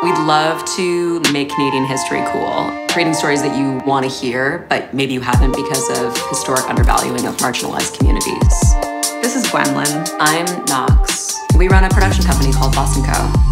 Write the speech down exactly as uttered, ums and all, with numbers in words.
We'd love to make Canadian history cool, creating stories that you want to hear, but maybe you haven't because of historic undervaluing of marginalized communities. This is Gwendolyn. I'm Knox. We run a production company called Boss and Co.